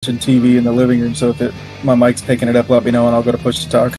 watching TV in the living room, so if my mic's picking it up, let me know and I'll go to push to talk.